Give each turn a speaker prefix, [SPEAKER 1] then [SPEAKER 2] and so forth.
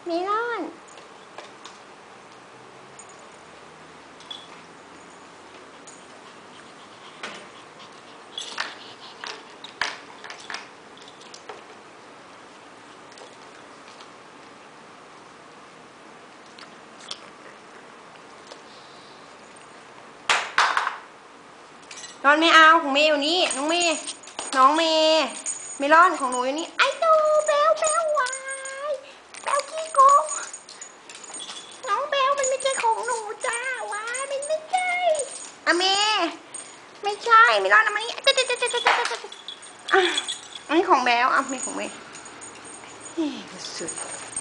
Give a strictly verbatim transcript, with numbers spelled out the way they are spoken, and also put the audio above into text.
[SPEAKER 1] เมลอนนอนไม่เอาของเมย์อยู่นี่น้องเมย์น้องเมย์เมลอนของหนูอยู่นี่ไอ้ตูเบลเบลวายเบลขี้โกงน้องเบลมันไม่ใช่ของหนูจ้าวายมันไม่ใช่อะเมย์ไม่ใช่เมลอนนะมันนี่เจ๊เจ๊เจ๊เจ๊เจ๊เจ๊อ่ะอันนี้ของแบลอ่ะเมย์ของเมย์สุด